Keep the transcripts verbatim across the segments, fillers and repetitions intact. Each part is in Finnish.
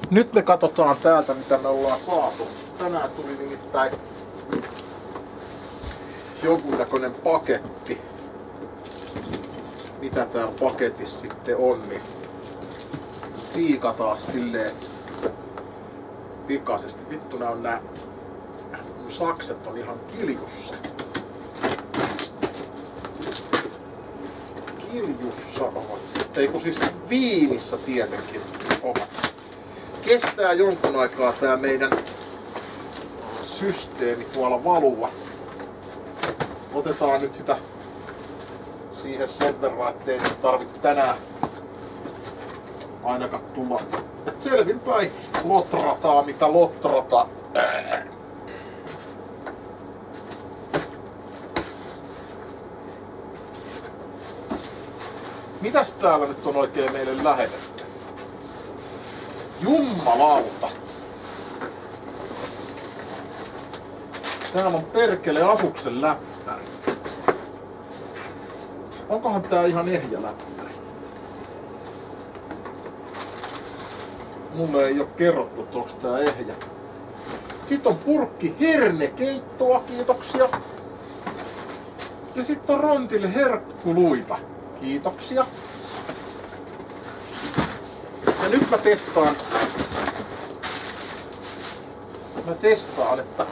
Nyt me katsotaan täältä mitä me ollaan saatu. Tänään tuli nimittäin jonkunnäköinen paketti. Mitä täällä paketissa sitten on, niin siikataan silleen pikaisesti. Vittu nää on nää mun sakset on ihan kiljussa. Kiljussa ovat. Ei kun siis Viinissä tietenkin ovat. Kestää jonkun aikaa tää meidän systeemi tuolla valua. Otetaan nyt sitä siihen sen verran, ettei nyt tarvitse tänään ainakaan tulla. Et selvinpäin lotrataan mitä lotrata. Mitäs täällä nyt on oikein meille lähetetty? Jummalauta! Täällä on perkele Asuksen läppäri. Onkohan tää ihan ehjä läppäri? Mulle ei oo kerrottu, että onks tää ehjä. Sitten on purkki hernekeittoa, kiitoksia. Ja sitten on Rontille herkkuluita. Kiitoksia. Ja nyt mä testaan. Mä testaan, että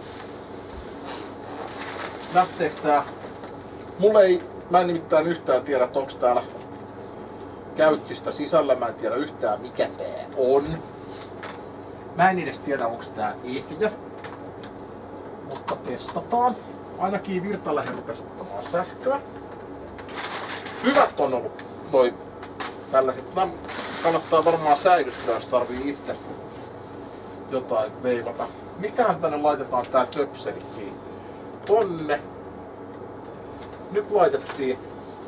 lähteeks tää. Mulle ei, mä en nimittäin yhtään tiedä, että onks täällä käyttistä sisällä. Mä en tiedä yhtään mikä tää on. Mä en edes tiedä, onks tää ehjä. Mutta testataan. Ainakin virta lähderupesuttamaan sähköä. Hyvät on ollut toi tällaiset. Nämä kannattaa varmaan säilyttää, jos tarvii itse jotain veivata. Mikähän tänne laitetaan tää töpseli kiinni? Tonne. Nyt laitettiin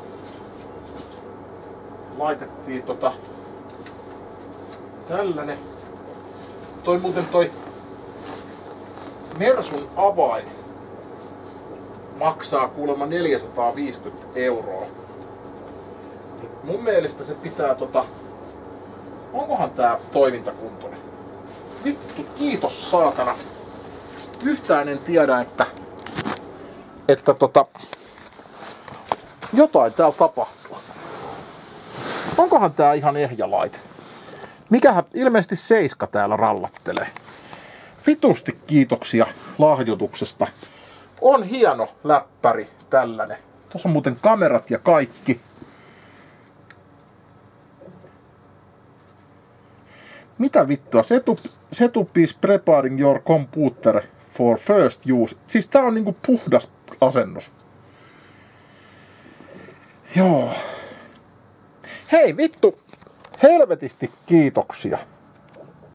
laitettiin tota tällainen. Toi muuten toi Mersun avain maksaa kuulemma neljäsataaviisikymmentä euroa. Mun mielestä se pitää tota. Onkohan tää toimintakuntoinen? Vittu, kiitos saatana. Yhtään en tiedä, että että tota jotain täällä tapahtuu. Onkohan tää ihan ehjä laite? Mikähän ilmeisesti Seiska täällä rallattelee. Vitusti kiitoksia lahjoituksesta. On hieno läppäri tällainen. Tuossa on muuten kamerat ja kaikki. Mitä vittua? Setup is preparing your computer for first use. Siis tää on niinku puhdas asennus. Joo. Hei vittu, helvetisti kiitoksia.